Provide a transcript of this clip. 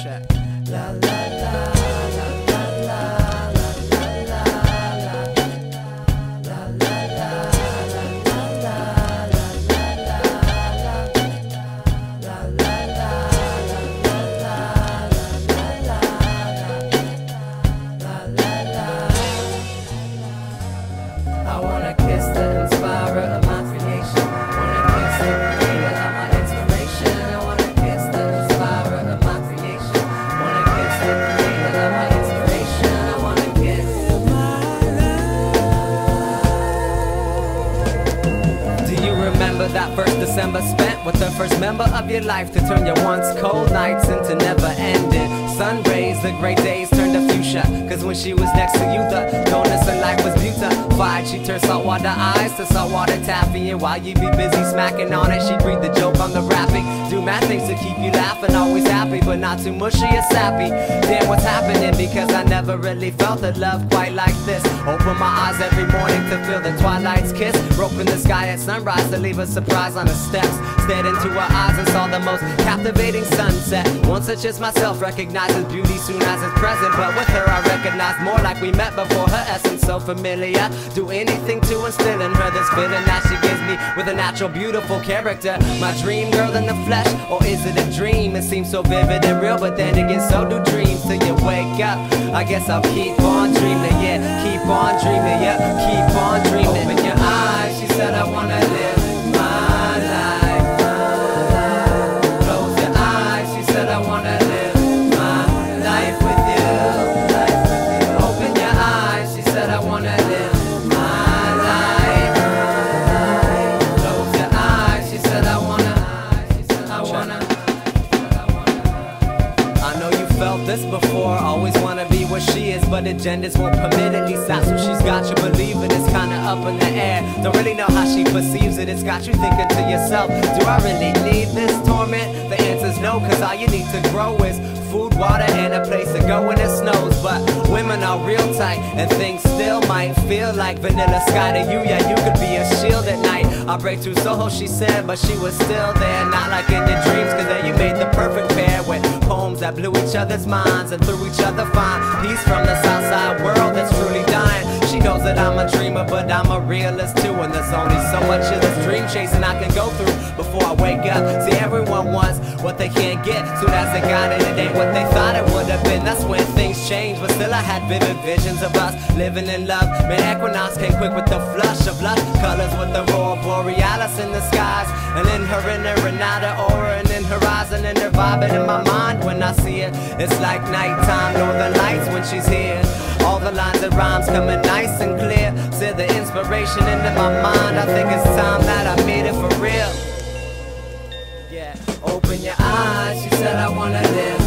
check. La la la la la la la la la la la I wanna kiss the inspirer of my creation. Wanna kiss the creator of my inspiration. I wanna kiss the inspirer of my creation. Wanna kiss the creator of my inspiration. I wanna kiss my life. Do you remember that first December spent with the first member of your life to turn your once cold nights into never-ending sun rays? The great days turned to fuchsia, cause when she was next to you the dullness of life was beautified. She turned saltwater eyes to saltwater taffy, and while you be busy smacking on it, she'd read the joke on the rapping. Do mad things to keep you laughing, always happy but not too mushy or sappy. Damn, what's happening? Because I never really felt a love quite like this. Open my eyes every morning to feel the twilight's kiss, rope in the sky at sunrise to leave a surprise on the steps. Stared into her eyes and saw the most captivating sunset. One such as myself recognizes beauty soon as it's present, but with her I recognize more like we met before. Her essence so familiar, do anything to instill in her this feeling that she gives me with a natural beautiful character. My dream girl in the flesh, or is it a dream? It seems so vivid and real, but then again so do dreams till you wake up. I guess I'll keep on dreaming, yeah, keep on dreaming, yeah, keep on dreaming. Open your eyes, she said I wanna live my life. Close your eyes, she said I wanna live my life with you. Open your eyes, she said I wanna live my life. Close your eyes, she said I wanna. I know you felt this before, always wanna be where she is, but agendas won't permit, at least that's what she's got you believing. It's kinda up in the air, don't really know how she perceives it. It's got you thinking to yourself, do I really need this torment? The answer's no, cause all you need to grow is food, water, and a place to go when it snows. But women are real tight, and things still might feel like vanilla sky to you. Yeah, you could be a shield at night. I break through Soho, she said, but she was still there. Not like in your dreams, cause then you made the perfect pair with poems that blew each other's minds and through each other find peace from the Southside world that's truly dying. She knows that I'm a dreamer, but I'm a realist too, and there's only so much of this dream chasing I can go through before I wake up. See, everyone wants what they can't get, soon as they got it, it ain't what they thought it would have been. That's when things change, but still I had vivid visions of us living in love. Man, Equinox came quick with the flush of lush colors with the roar borealis in the skies, and in her inner Renata aura, and in her eyes and in her vibe, and in my mind when I see it, it's like nighttime, northern lights when she's here. All the lines and rhymes coming nice and clear, send the inspiration into my mind. I think it's time that I made it for real. Yeah, open your eyes, she said I wanna live